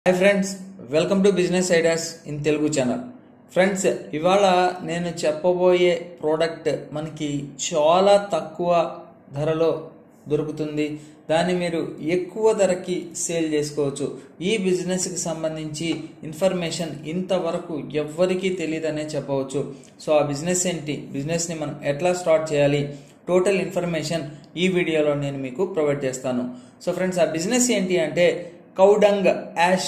Hi friends, welcome to business ideas in Telugu channel. Friends, ఇవాళ నేను చెప్పబోయే ప్రోడక్ట్ మనకి చాలా తక్కువ ధరలో దొరుకుతుంది. దాన్ని మీరు ఎక్కువ ధరకి సేల్ చేసుకోవచ్చు. ఈ బిజినెస్కి సంబంధించి ఇన్ఫర్మేషన్ ఇంతవరకు ఎవ్వరికీ తెలియదనే చెప్పవచ్చు. సో ఆ బిజినెస్ ఏంటి, బిజినెస్ని మనం ఎట్లా స్టార్ట్ చేయాలి, టోటల్ ఇన్ఫర్మేషన్ ఈ వీడియోలో నేను మీకు ప్రొవైడ్ చేస్తాను. సో ఫ్రెండ్స్, ఆ బిజినెస్ ఏంటి అంటే cow dung ash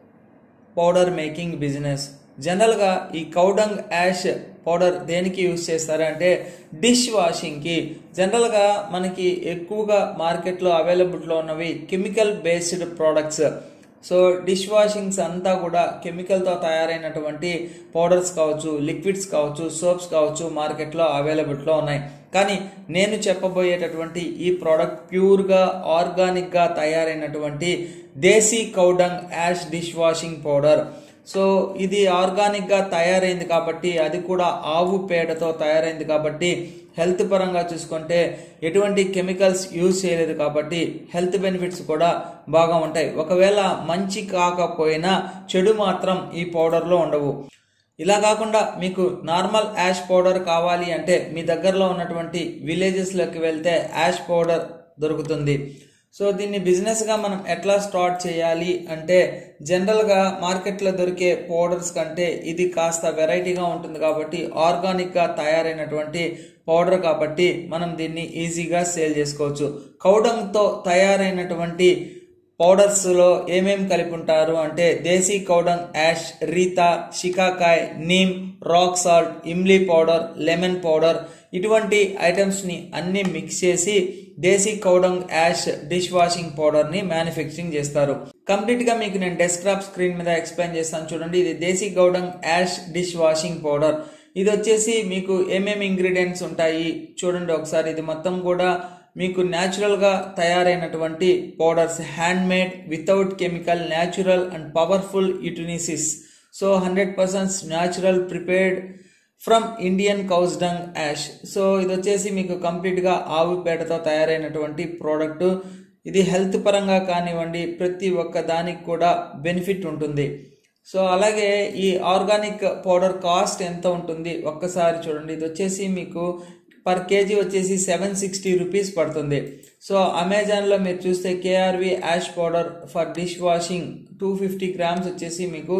powder making business. జనరల్గా ఈ కౌడంగ్ యాష్ పౌడర్ దేనికి యూజ్ చేస్తారంటే డిష్ వాషింగ్కి. జనరల్గా మనకి ఎక్కువగా మార్కెట్లో అవైలబుల్లో ఉన్నవి chemical based products. So dish washings అంతా కూడా కెమికల్తో తయారైనటువంటి పౌడర్స్ కావచ్చు, లిక్విడ్స్ కావచ్చు, సోప్స్ కావచ్చు మార్కెట్లో అవైలబుల్లో ఉన్నాయి. కానీ నేను చెప్పబోయేటటువంటి ఈ ప్రోడక్ట్ ప్యూర్గా ఆర్గానిక్గా తయారైనటువంటి desi cow dung ash dish washing powder. So ఇది ఆర్గానిక్గా తయారైంది కాబట్టి, అది కూడా ఆవు పేడతో తయారైంది కాబట్టి హెల్త్ పరంగా చూసుకుంటే ఎటువంటి కెమికల్స్ యూజ్ చేయలేదు కాబట్టి హెల్త్ బెనిఫిట్స్ కూడా బాగా ఉంటాయి. ఒకవేళ మంచి కాకపోయినా చెడు మాత్రం ఈ పౌడర్లో ఉండవు. ఇలా కాకుండా మీకు నార్మల్ యాష్ పౌడర్ కావాలి అంటే మీ దగ్గరలో ఉన్నటువంటి విలేజెస్లోకి వెళ్తే యాష్ పౌడర్ దొరుకుతుంది. సో దీన్ని బిజినెస్గా మనం ఎట్లా స్టార్ట్ చేయాలి అంటే జనరల్గా మార్కెట్లో దొరికే పౌడర్స్ కంటే ఇది కాస్త వెరైటీగా ఉంటుంది కాబట్టి, ఆర్గానిక్గా తయారైనటువంటి పౌడర్ కాబట్టి మనం దీన్ని ఈజీగా సేల్ చేసుకోవచ్చు. కౌడంగ్తో తయారైనటువంటి పౌడర్స్లో ఏమేమి కలిపి ఉంటారు అంటే desi cow dung ash, reetha, shikakai, neem, rock salt, ఇమ్లీ పౌడర్, లెమన్ పౌడర్, ఇటువంటి ఐటమ్స్ని అన్ని మిక్స్ చేసి desi cow dung ash dish washing పౌడర్ని మ్యానుఫ్యాక్చరింగ్ చేస్తారు. కంప్లీట్గా మీకు నేను డెస్క్టాప్ స్క్రీన్ మీద ఎక్స్ప్లెయిన్ చేస్తాను చూడండి. ఇది desi cow dung ash dish washing powder. ఇది వచ్చేసి మీకు ఏమేమి ఇంగ్రీడియంట్స్ ఉంటాయి చూడండి ఒకసారి. ఇది మొత్తం కూడా మీకు న్యాచురల్గా తయారైనటువంటి powders, hand made, without chemical, natural and powerful utensils. So 100% natural, prepared from Indian cows dung ash. So ఇది వచ్చేసి మీకు కంప్లీట్గా ఆవు పేడతో తయారైనటువంటి ప్రోడక్ట్. ఇది హెల్త్ పరంగా కానివ్వండి ప్రతి ఒక్క దానికి కూడా బెనిఫిట్ ఉంటుంది. సో అలాగే ఈ ఆర్గానిక్ పౌడర్ కాస్ట్ ఎంత ఉంటుంది ఒక్కసారి చూడండి. ఇది వచ్చేసి మీకు పర్ కేజీ వచ్చేసి 760 రూపీస్ పడుతుంది. సో అమెజాన్లో మీరు చూస్తే KRV ash powder for dish washing 250 grams వచ్చేసి మీకు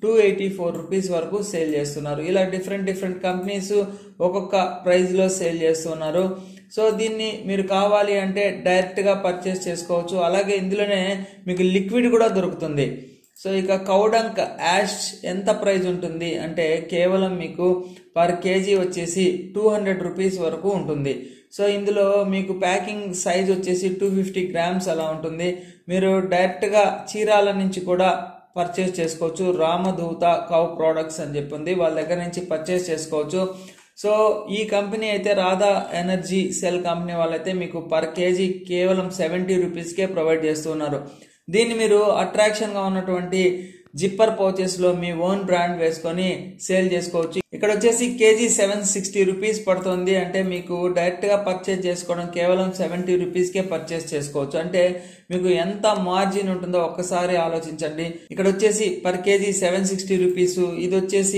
284 రూపీస్ వరకు సేల్ చేస్తున్నారు. ఇలా డిఫరెంట్ కంపెనీస్ ఒక్కొక్క ప్రైస్లో సేల్ చేస్తున్నారు. సో దీన్ని మీరు కావాలి అంటే డైరెక్ట్గా పర్చేస్ చేసుకోవచ్చు. అలాగే ఇందులోనే మీకు లిక్విడ్ కూడా దొరుకుతుంది. సో ఇక కౌడంగ్ యాష్ ఎంత ప్రైస్ ఉంటుంది అంటే కేవలం మీకు పర్ కేజీ వచ్చేసి 200 రూపీస్ వరకు ఉంటుంది. సో ఇందులో మీకు ప్యాకింగ్ సైజ్ వచ్చేసి 250 గ్రామ్స్ అలా ఉంటుంది. మీరు డైరెక్ట్గా చీరాల నుంచి కూడా పర్చేస్ చేసుకోవచ్చు. రామదూత కౌ ప్రోడక్ట్స్ అని చెప్పింది, వాళ్ళ దగ్గర నుంచి పర్చేస్ చేసుకోవచ్చు. సో ఈ కంపెనీ అయితే రాధా ఎనర్జీ సెల్ కంపెనీ వాళ్ళైతే మీకు పర్ కేజీ కేవలం 70 రూపీస్కే ప్రొవైడ్ చేస్తున్నారు. దీన్ని మీరు అట్రాక్షన్గా ఉన్నటువంటి జిప్పర్ పౌచెస్లో మీ ఓన్ బ్రాండ్ వేసుకొని సేల్ చేసుకోవచ్చు. ఇక్కడ వచ్చేసి కేజీ 760 రూపీస్ పడుతుంది. అంటే మీకు డైరెక్ట్గా పర్చేస్ చేసుకోవడం కేవలం 70 రూపీస్కే పర్చేస్ చేసుకోవచ్చు. అంటే మీకు ఎంత మార్జిన్ ఉంటుందో ఒక్కసారి ఆలోచించండి. ఇక్కడ వచ్చేసి పర్ కేజీ 760 రూపీస్, ఇది వచ్చేసి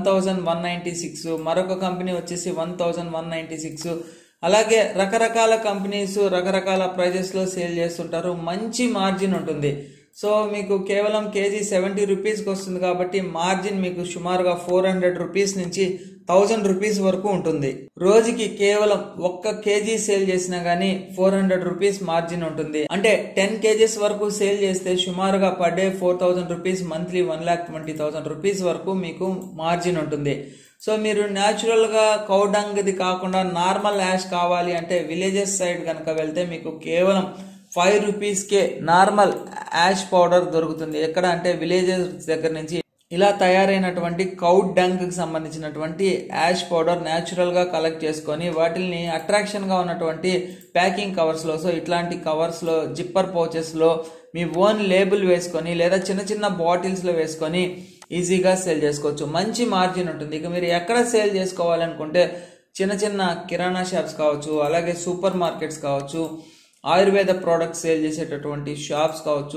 1196, మరొక కంపెనీ వచ్చేసి 1196. అలాగే రకరకాల కంపెనీస్ రకరకాల ప్రైజెస్లో సేల్ చేస్తుంటారు. మంచి మార్జిన్ ఉంటుంది. సో మీకు కేవలం కేజీ 70 రూపీస్కి వస్తుంది కాబట్టి మార్జిన్ మీకు సుమారుగా 400 రూపీస్ నుంచి 1000 రూపీస్ వరకు ఉంటుంది. రోజుకి కేవలం 1 కేజీ సేల్ చేసినా గానీ 400 రూపీస్ మార్జిన్ ఉంటుంది. అంటే 10 కేజీస్ వరకు సేల్ చేస్తే సుమారుగా per day 4000 rupees, monthly 1,20,000 rupees వరకు మీకు మార్జిన్ ఉంటుంది. సో మీరు న్యాచురల్గా కౌడంగ్ది కాకుండా నార్మల్ యాష్ కావాలి అంటే విలేజెస్ సైడ్ కనుక వెళ్తే మీకు కేవలం 5 రూపీస్కే నార్మల్ యాష్ పౌడర్ దొరుకుతుంది. ఎక్కడ అంటే విలేజెస్ దగ్గర నుంచి ఇలా తయారైనటువంటి కౌ డంగ్కి సంబంధించినటువంటి యాష్ పౌడర్ న్యాచురల్గా కలెక్ట్ చేసుకొని వాటిని అట్రాక్షన్గా ఉన్నటువంటి ప్యాకింగ్ కవర్స్లో, సో ఇట్లాంటి కవర్స్లో, జిప్పర్ పౌచెస్లో మీ ఓన్ లేబుల్ వేసుకొని లేదా చిన్న బాటిల్స్లో వేసుకొని ఈజీగా సేల్ చేసుకోవచ్చు. మంచి మార్జిన్ ఉంటుంది. ఇక మీరు ఎక్కడ సేల్ చేసుకోవాలనుకుంటే చిన్న కిరాణా షాప్స్ కావచ్చు, అలాగే సూపర్ మార్కెట్స్ కావచ్చు, ఆయుర్వేద ప్రోడక్ట్స్ సేల్ చేసేటటువంటి షాప్స్ కావచ్చు,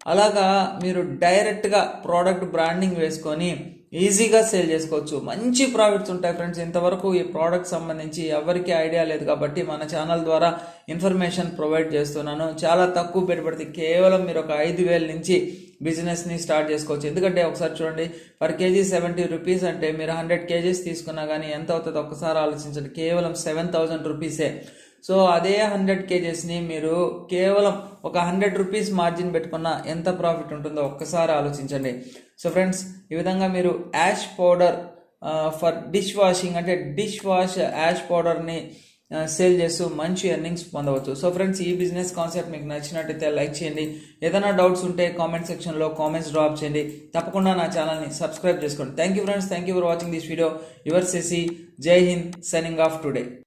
అలాగా మీరు డైరెక్ట్గా ప్రోడక్ట్ బ్రాండింగ్ వేసుకొని ఈజీగా సేల్ చేసుకోవచ్చు. మంచి ప్రాఫిట్స్ ఉంటాయి ఫ్రెండ్స్. ఇంతవరకు ఈ ప్రోడక్ట్ సంబంధించి ఎవరికి ఐడియా లేదు కాబట్టి మన ఛానల్ ద్వారా ఇన్ఫర్మేషన్ ప్రొవైడ్ చేస్తున్నాను. చాలా తక్కువ పెట్టుబడి, కేవలం మీరు ఒక 5,000 నుంచి బిజినెస్ని స్టార్ట్ చేసుకోవచ్చు. ఎందుకంటే ఒకసారి చూడండి, పర్ కేజీ 70 రూపీస్ అంటే మీరు 100 కేజీస్ తీసుకున్నా కానీ ఎంత అవుతుందో ఒక్కసారి ఆలోచించండి. కేవలం 7,000 రూపీసే. సో అదే 100 కేజెస్ని మీరు కేవలం ఒక 100 రూపీస్ మార్జిన్ పెట్టుకున్న ఎంత ప్రాఫిట్ ఉంటుందో ఒక్కసారి ఆలోచించండి. సో ఫ్రెండ్స్, ఈ విధంగా మీరు ash powder for dish washing అంటే డిష్ వాష్ యాష్ పౌడర్ని సేల్ చేస్తూ మంచి ఎర్నింగ్స్ పొందవచ్చు. సో ఫ్రెండ్స్, ఈ బిజినెస్ కాన్సెప్ట్ మీకు నచ్చినట్టయితే లైక్ చేయండి. ఏదైనా డౌట్స్ ఉంటే కామెంట్ సెక్షన్లో కామెంట్స్ డ్రాప్ చేయండి. తప్పకుండా నా ఛానల్ని సబ్స్క్రైబ్ చేసుకోండి. Thank you friends, thank you for watching this video. Your Shashi, Jai Hind, signing off today.